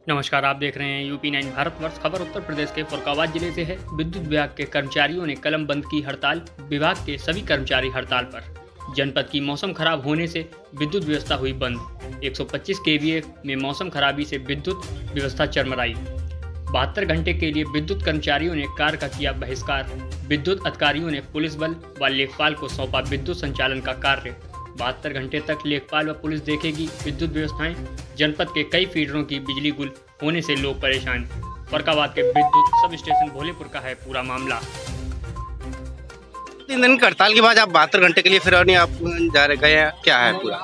नमस्कार, आप देख रहे हैं यूपी 9 भारतवर्ष। खबर उत्तर प्रदेश के फुर्रुखाबाद जिले से है। विद्युत विभाग के कर्मचारियों ने कलम बंद की हड़ताल। विभाग के सभी कर्मचारी हड़ताल पर। जनपद की मौसम खराब होने से विद्युत व्यवस्था हुई बंद। 125 केवीए में मौसम खराबी से विद्युत व्यवस्था चरमराई। 72 घंटे के लिए विद्युत कर्मचारियों ने कार्य का किया बहिष्कार। विद्युत अधिकारियों ने पुलिस बल व लेखपाल को सौंपा विद्युत संचालन का कार्य। 72 घंटे तक लेखपाल व पुलिस देखेगी विद्युत व्यवस्थाएं। जनपद के कई फीडरों की बिजली गुल होने से लोग परेशान। फुर्रुखाबाद के विद्युत सब स्टेशन भोलेपुर का है पूरा मामला। 3 दिन की हड़ताल के बाद आप 72 घंटे के लिए फिर नहीं आप जा रहे गए हैं, क्या है पूरा?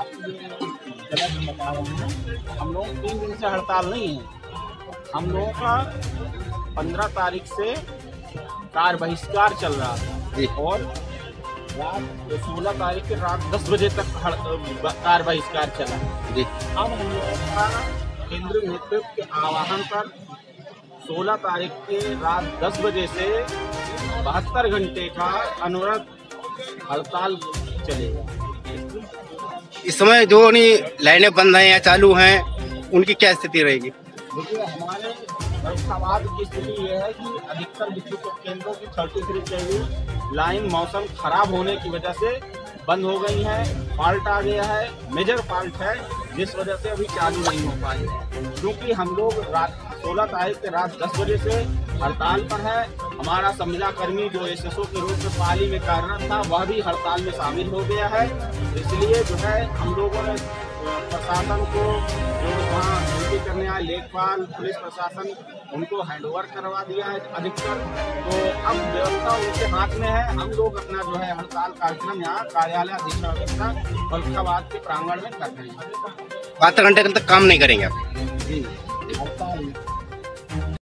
हम लोग 3 दिन से हड़ताल नहीं है। हम लोगों का 15 तारीख से कार्य बहिष्कार चल रहा था और रात 16 तारीख के रात 10 बजे तक कार्य बहिष्कार चला जी। अब हम लोगों का केंद्रीय नेतृत्व के आह्वान पर 16 तारीख के रात 10 बजे से 72 घंटे का अनवरत हड़ताल चलेगा। इस समय जो लाइनें बंद हैं या चालू हैं, उनकी क्या स्थिति रहेगी? देखिए, हमारे फुर्रुखाबाद की स्थिति ये है कि अधिकतर विद्युत केंद्रों की 33 केवी लाइन मौसम खराब होने की वजह से बंद हो गई है। फॉल्ट आ गया है, मेजर फॉल्ट है, जिस वजह से अभी चालू नहीं हो पाई है। क्योंकि हम लोग रात 16 तारीख के रात 10 बजे से हड़ताल पर है। हमारा संविदा कर्मी जो एसएसओ के रूप में पाली में कार्यरत था, वह भी हड़ताल में शामिल हो गया है। इसलिए जो है हम लोगों ने प्रशासन को, जो वहाँ ड्यूटी करने आए लेखपाल, पुलिस प्रशासन, उनको हैंडओवर करवा दिया है अधिकतर। तो अब व्यवस्था उनके हाथ में है। हम लोग अपना जो है हड़ताल कार्यक्रम यहाँ कार्यालय अधीक्षक फुर्रुखाबाद के प्रांगण में कर रहे हैं। 72 घंटे तक काम नहीं करेंगे आप? जी।